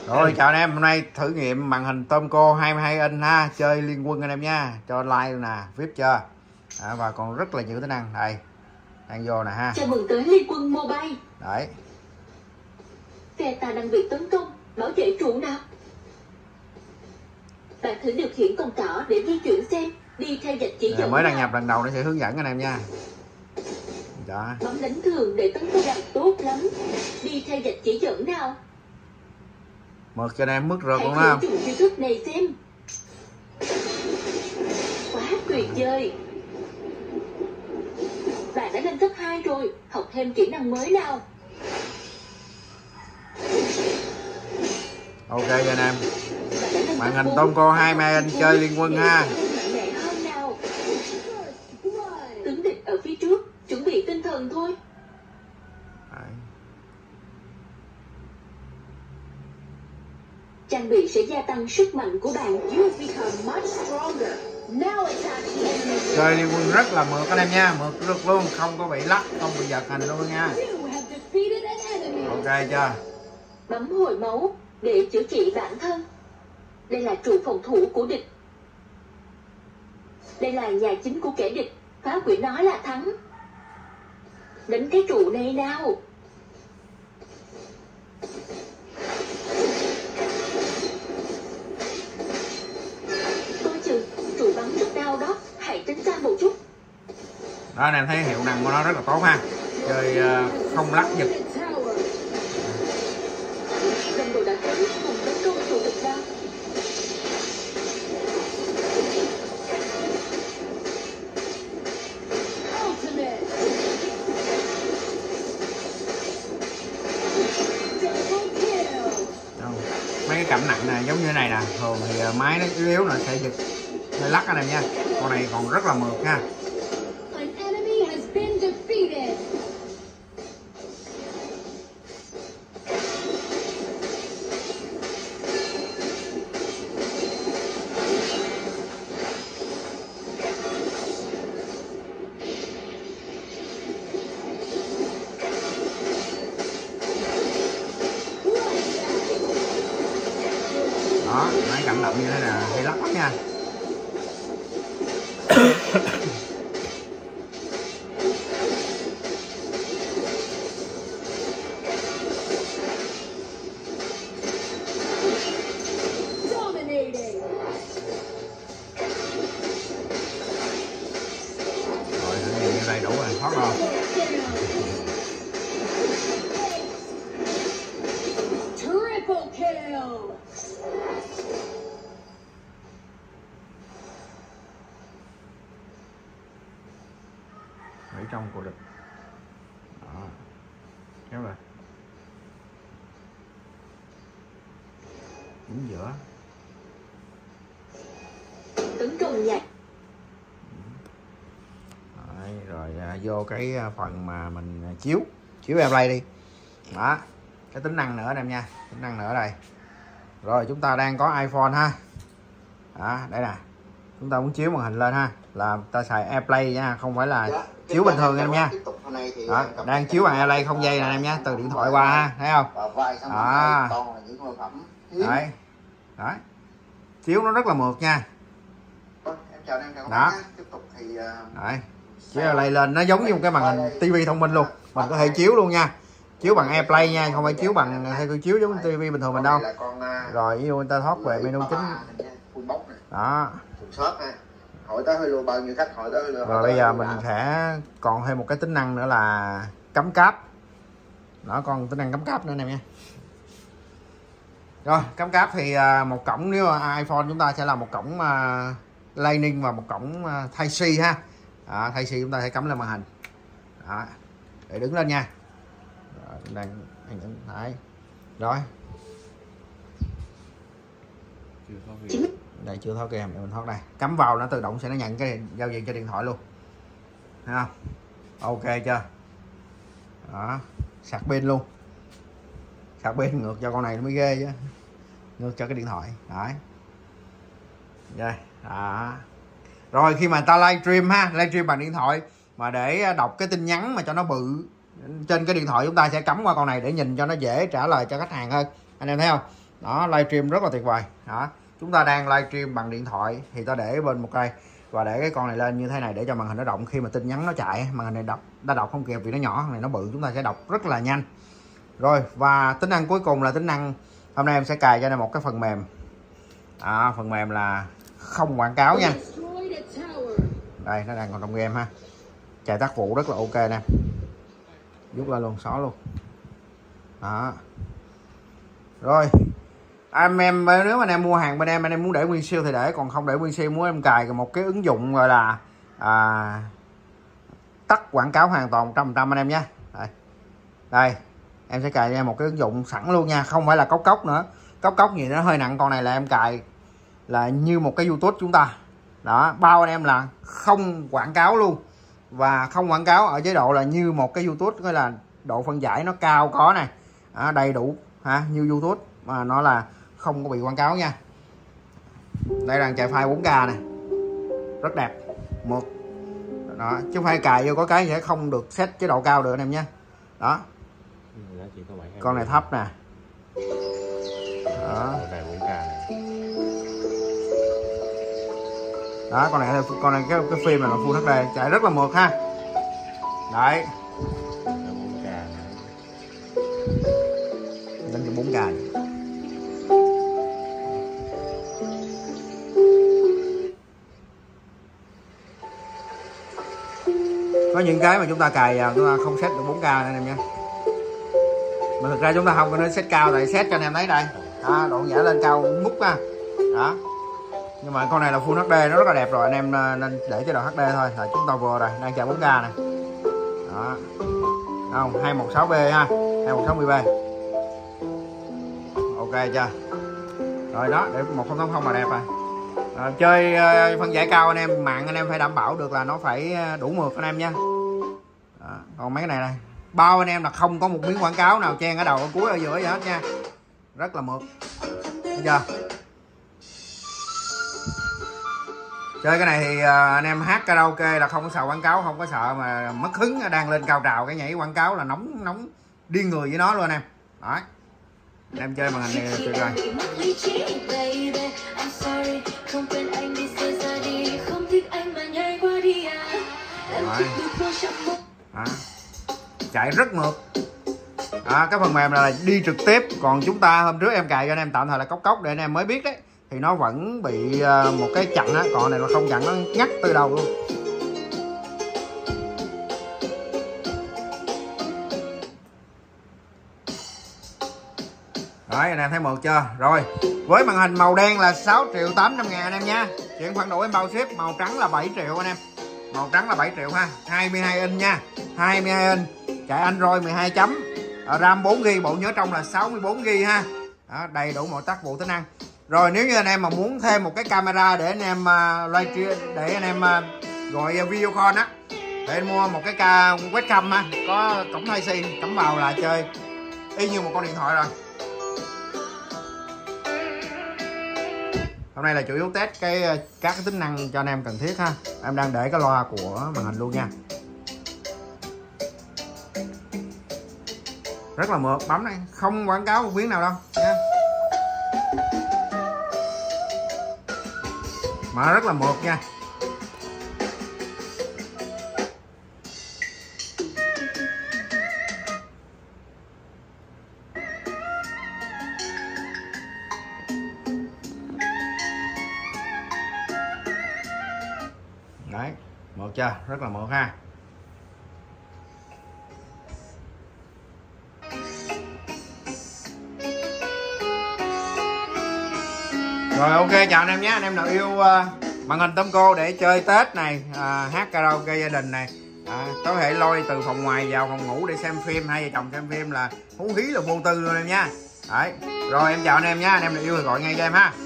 Rồi chào anh em, hôm nay thử nghiệm màn hình Tomco 22 inch ha, chơi Liên Quân anh em nha, cho like luôn nè, VIP chưa? Và còn rất là nhiều tính năng đây, đang vô nè ha. Chào mừng tới Liên Quân Mobile. Đấy. Phe ta đang bị tấn công, bảo vệ trụ nào. Bạn thử điều khiển con trỏ để di chuyển xem, đi theo vạch chỉ dẫn. Mới đăng nhập lần đầu nó sẽ hướng dẫn anh em nha. Đó. Bấm đánh thường để tấn công làm tốt lắm. Đi theo vạch chỉ dẫn nào. Mượt cho anh em mức rượt luôn đó. Hãy thử chiêu thức này xem. Quá tuyệt vời. Bạn đã lên cấp 2 rồi, học thêm kỹ năng mới nào. Ok cho anh em. Màn hình Tomco 22 inch chơi Liên Quân ha. Tướng địch ở phía trước, chuẩn bị tinh thần thôi. Đấy. Trang bị sẽ gia tăng sức mạnh của bạn. Chơi Liên Quân rất là mượt anh em nha, mượt rực luôn, không có bị lắc, không bị giật hình luôn nha. Ok chưa? Bấm hồi máu để chữa trị bản thân. Đây là trụ phòng thủ của địch. Đây là nhà chính của kẻ địch. Phá hủy nó là thắng. Đánh cái trụ này nào. Coi chừng, trụ bắn rất đau đó. Hãy tránh xa một chút. Đó anh em thấy hiệu năng của nó rất là tốt ha. Chơi không lắc giật. Đồng đội đã tới cùng tấn công trụ địch ra. Mấy cái cạnh nặng này giống như thế này nè, thường thì máy nó yếu yếu nó sẽ giật hơi lắc anh em nha. Con này còn rất là mượt ha. Đó, mấy cảm động như thế này hay lắc lắm nha. Rồi, như đây đủ rồi, thoát rồi. Ở trong của địch. Đó. Kéo rồi. Đứng giữa. Tấn công nhạc. Rồi vô cái phần mà mình chiếu AirPlay đi. Đó. Cái tính năng nữa anh em nha. Tính năng nữa đây. Rồi chúng ta đang có iPhone ha. Đó, đây nè. Chúng ta muốn chiếu màn hình lên ha, là ta xài AirPlay nha, không phải là chiếu bình thường anh em nha. Đó, đang chiếu bằng AirPlay không dây nè anh em nha, từ điện thoại qua ha, thấy không? Đó. Đấy. Đấy. Chiếu nó rất là mượt nha. Đó. Đấy. Chiếu AirPlay lên nó giống như một cái màn hình tivi thông minh luôn. Mình có thể chiếu luôn nha. Chiếu bằng AirPlay nha, không phải chiếu bằng hay chiếu giống tivi bình thường mình đâu. Rồi ví dụ người ta thoát về menu chính. Đó. Hỏi tới hơi bao nhiêu khách hỏi tới. Rồi bây giờ mình sẽ còn thêm một cái tính năng nữa là cắm cáp. Đó, còn tính năng cắm cáp nữa nè nha. Rồi cắm cáp thì một cổng, nếu iPhone chúng ta sẽ là một cổng Lightning và một cổng Type-C ha. Type-C chúng ta sẽ cắm lên màn hình. Đó, để đứng lên nha. Rồi, đấy. Rồi. Đây chưa thoát kèm, mình thoát đây. Cắm vào nó tự động sẽ nó nhận cái giao diện cho điện thoại luôn. Thấy không? Ok chưa? Đó, sạc pin luôn. Sạc pin ngược cho con này nó mới ghê chứ. Ngược cho cái điện thoại. Đấy. Đây, đó. Rồi khi mà ta livestream ha, livestream bằng điện thoại mà để đọc cái tin nhắn mà cho nó bự trên cái điện thoại, chúng ta sẽ cắm qua con này để nhìn cho nó dễ trả lời cho khách hàng hơn. Anh em thấy không? Đó, livestream rất là tuyệt vời. Đó, chúng ta đang livestream bằng điện thoại thì ta để bên một cây và để cái con này lên như thế này để cho màn hình nó động. Khi mà tin nhắn nó chạy, màn hình này đọc không kịp vì nó nhỏ, này nó bự, chúng ta sẽ đọc rất là nhanh. Rồi, và tính năng cuối cùng là tính năng hôm nay em sẽ cài cho nên một cái phần mềm. Phần mềm là không quảng cáo nha. Đây, nó đang còn trong game ha. Chạy tác vụ rất là ok nè. Rút ra luôn, xóa luôn. Đó. Rồi, em nếu mà em mua hàng bên em muốn để nguyên siêu thì để, còn không để nguyên siêu, muốn em cài một cái ứng dụng gọi là tắt quảng cáo hoàn toàn 100% anh em nhé. Đây, em sẽ cài cho em một cái ứng dụng sẵn luôn nha, không phải là cốc nữa. Cốc gì nó hơi nặng, con này là em cài là như một cái YouTube chúng ta. Đó, bao anh em là không quảng cáo luôn, và không quảng cáo ở chế độ là như một cái YouTube, gọi là độ phân giải nó cao có này, đầy đủ như YouTube mà nó là không có bị quảng cáo nha. Đây là chạy file 4K này, rất đẹp, mượt đó, chứ không phải cài vô có cái sẽ không được set chế độ cao được anh em nhé. Đó, con này thấp nè. Đó. Đó, con này cái phim này là Full HD, chạy rất là mượt ha. Đấy, lên cho 4K này. Có những cái mà chúng ta cài vào chúng ta không set được 4K nữa anh em nha. Mà thực ra chúng ta không có nên set cao, tại set cho anh em thấy đây. Đó, độ nhả lên cao mút ha. Đó. Nhưng mà con này là Full HD, nó rất là đẹp rồi, anh em nên để chế độ HD thôi. Là chúng ta vừa rồi đang chạy 4K này. Đó. Không, 216B ha, 216B. Ok chưa? Rồi đó, để 1080 là đẹp rồi. Chơi phân giải cao anh em, mạng anh em phải đảm bảo được là nó phải đủ mượt anh em nha. Còn mấy cái này bao anh em là không có một miếng quảng cáo nào chen ở đầu ở cuối ở giữa gì hết nha, rất là mượt. Thấy chưa? Chơi cái này thì anh em hát karaoke là không có sợ quảng cáo, không có sợ mà mất hứng đang lên cao trào cái nhảy quảng cáo là nóng điên người với nó luôn anh em. Đấy, anh em chơi màn hình này tuyệt vời. Chạy rất mượt. Cái phần mềm là đi trực tiếp, còn chúng ta hôm trước em cài cho anh em tạm thời là cốc để anh em mới biết đấy, thì nó vẫn bị một cái chặn á, còn này là không chặn, nó ngắt từ đầu luôn. Đấy, anh em thấy mượt chưa? Rồi, với màn hình màu đen là 6.800.000 anh em nha. Chuyển khoản đủ em bao ship. Màu trắng là 7 triệu anh em. Màu trắng là 7 triệu ha. 22 inch nha. 22 inch. Chạy Android 12 chấm. RAM 4GB, bộ nhớ trong là 64GB ha. Đó, đầy đủ mọi tác vụ tính năng. Rồi nếu như anh em mà muốn thêm một cái camera để anh em livestream, để anh em gọi video call á, để anh mua một cái webcam á, có cổng Type-C cắm vào là chơi y như một con điện thoại rồi. Hôm nay là chủ yếu test các cái tính năng cho anh em cần thiết ha. Em đang để cái loa của màn hình luôn nha. Rất là mượt, bấm này không quảng cáo một miếng nào đâu nha. Mà rất là mượt nha. Đấy, mượt chưa? Rất là mượt ha. Rồi ok, chào anh em nhé. Anh em nào yêu màn hình Tomco để chơi Tết này, hát karaoke gia đình này, có thể lôi từ phòng ngoài vào phòng ngủ để xem phim, hai vợ chồng xem phim là hú hí là vô tư luôn em nha. Đấy, rồi em chào anh em nhé. Anh em nào yêu thì gọi ngay cho em ha.